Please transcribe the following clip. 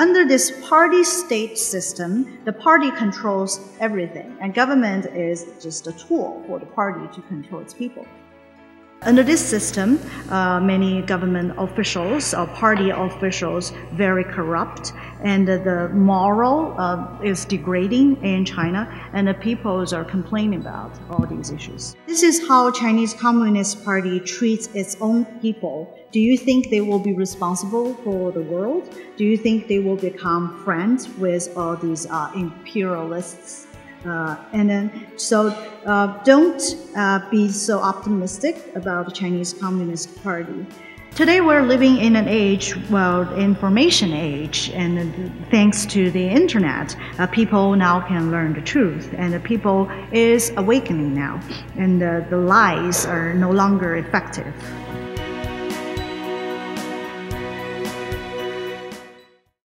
under this party-state system, the party controls everything, and government is just a tool for the party to control its people. Under this system, many government officials or party officials very corrupt, and the moral is degrading in China, and the peoples are complaining about all these issues. This is how Chinese Communist Party treats its own people. Do you think they will be responsible for the world? Do you think they will become friends with all these imperialists? Don't be so optimistic about the Chinese Communist Party. Today we're living in an age, information age, and thanks to the internet, people now can learn the truth, and the people is awakening now, and the lies are no longer effective.